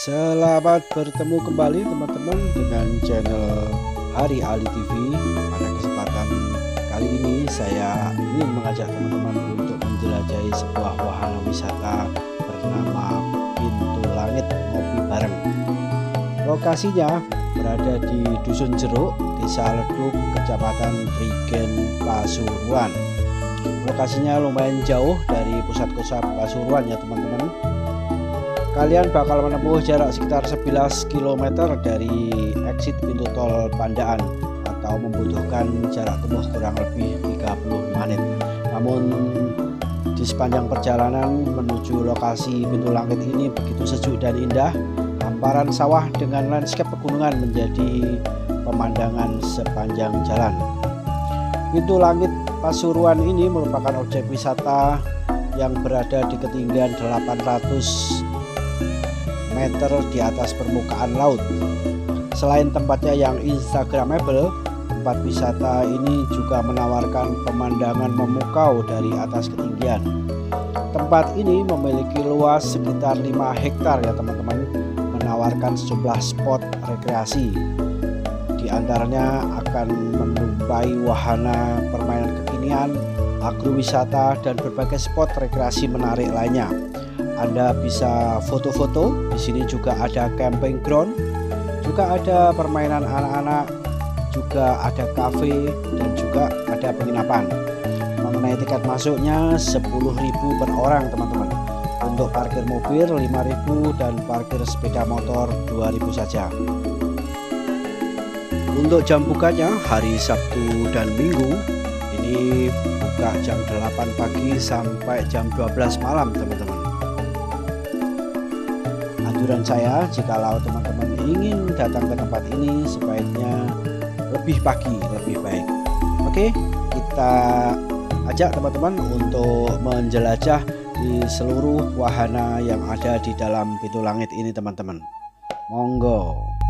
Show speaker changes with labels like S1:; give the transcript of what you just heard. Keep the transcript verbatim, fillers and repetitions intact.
S1: Selamat bertemu kembali teman-teman dengan channel Hari Ali T V. Pada kesempatan kali ini saya ingin mengajak teman-teman untuk menjelajahi sebuah wahana wisata bernama Pintu Langit Ngopi Bareng. Lokasinya berada di Dusun Jeruk, Desa Leduk, Kecamatan Prigen, Pasuruan. Lokasinya lumayan jauh dari pusat kota Pasuruan ya teman-teman. Kalian bakal menempuh jarak sekitar sebelas kilometer dari exit pintu tol Pandaan atau membutuhkan jarak tempuh kurang lebih tiga puluh menit. Namun di sepanjang perjalanan menuju lokasi Pintu Langit ini begitu sejuk dan indah. Hamparan sawah dengan landscape pegunungan menjadi pemandangan sepanjang jalan. Pintu Langit Pasuruan ini merupakan objek wisata yang berada di ketinggian delapan ratus meter di atas permukaan laut. Selain tempatnya yang instagramable, tempat wisata ini juga menawarkan pemandangan memukau dari atas ketinggian. Tempat ini memiliki luas sekitar lima hektar ya teman-teman, menawarkan sejumlah spot rekreasi. Di antaranya akan menumpai wahana permainan kekinian, agrowisata, dan berbagai spot rekreasi menarik lainnya. Anda bisa foto-foto. Di sini juga ada camping ground, juga ada permainan anak-anak, juga ada kafe, dan juga ada penginapan. Mengenai tiket masuknya sepuluh ribu per orang teman-teman. Untuk parkir mobil lima ribu dan parkir sepeda motor dua ribu saja. Untuk jam bukanya hari Sabtu dan Minggu ini buka jam delapan pagi sampai jam dua belas malam teman-teman. Anjuran saya, jikalau teman-teman ingin datang ke tempat ini sebaiknya lebih pagi lebih baik. Oke, kita ajak teman-teman untuk menjelajah di seluruh wahana yang ada di dalam Pintu Langit ini teman-teman. Monggo.